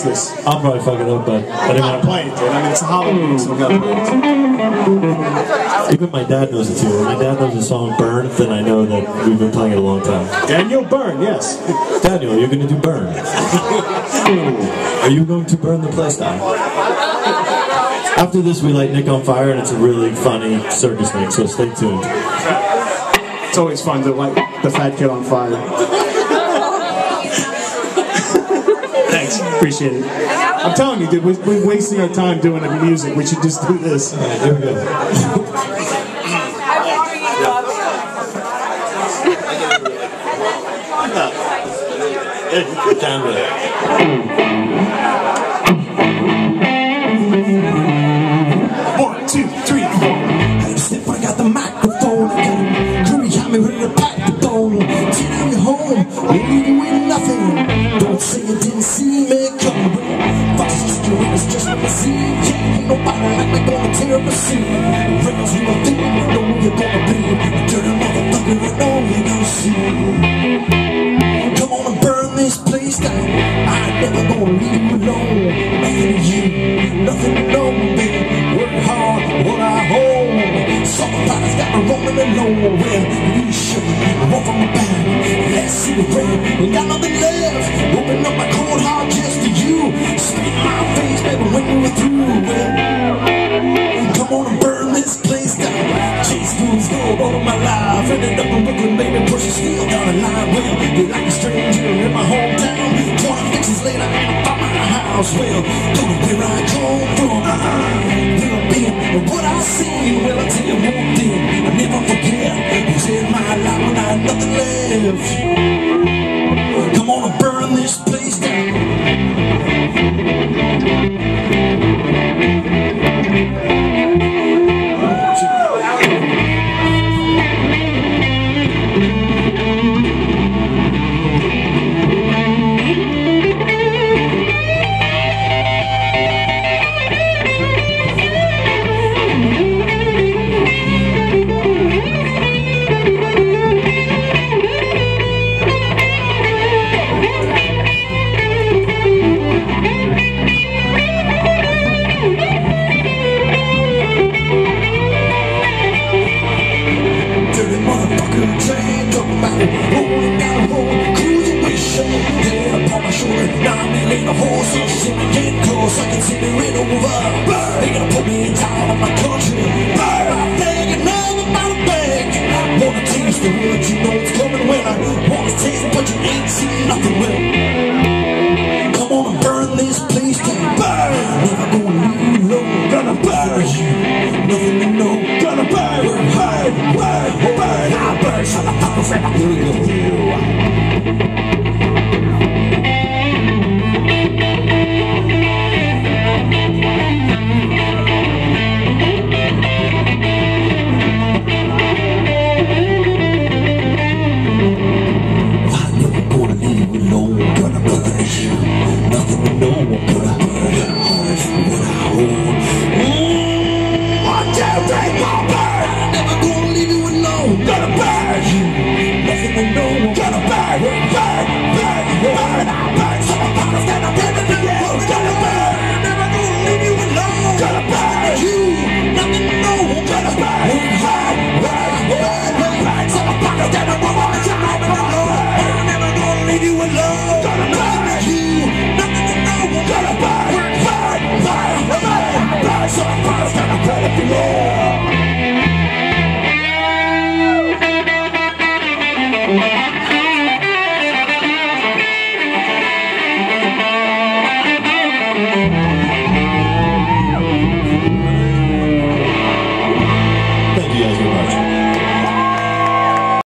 this. I'll probably fuck it up, but I didn't want to Play it, dude. I mean, it's a Halloween, so we gotta play it. Even my dad knows it too. When my dad knows the song Burn, then I know that we've been playing it a long time. Daniel Byrne, yes. Daniel, you're going to do Burn. Are you going to burn the place down? After this, we light Nick on fire, and it's a really funny circus Nick, so stay tuned. It's always fun to light the fat kid on fire. Thanks, appreciate it. I'm telling you, dude, we're wasting our time doing the music. We should just do this. All right, here we go. Down there. 1, 2, 3, 4. Hey, Step, I got the microphone. I got Curry got me ready to pack the bone. Take down your home, leave you with nothing. Don't say you didn't see me coming. Fox is just your witness, just let me see. Ain't nobody like me gonna tear up a scene. Rails you a thing, you know you're gonna be. Dirty motherfucker, you know you're gonna see. Come on and burn this place down. I ain't never gonna leave you alone. Nothing to you, nothing to know, baby. Work hard, what I hold. Somebody's got me rolling alone. Well, you should walk on my back. Let's see the rain. Ain't got nothing left. Open up my cold heart just to you. Spit in my face, baby, when you were through. Well, come on and burn this place down. Chase moves go all of my life. Ended up in Brooklyn, baby, pushing steel down the line. Well, you're like a stranger in my hometown. 20 fixes later, and I found my house. Well, don't know where I come from. Where I've been, and what I've seen. Well, I'll tell you one thing, I never forget who's in my life when I had nothing left. Come on and burn this place down. Rolling down the road, cruising with shame. Head upon my shoulder, now I'm in a horse. I'm sitting getting close, I can see the rain over. They gonna put me in town of my country. I'm thinking another about a bag. Wanna taste the wood, you know it's coming when I wanna taste it, but you ain't seen nothing well. Come on and burn this place down. Never gonna leave you alone. Gonna burn you, nothing to know. Gonna burn, burn, burn, burn. I burn, so the fuck is ever good with you. I'm never gonna leave you alone. Gonna burn you, nothing to know. Gonna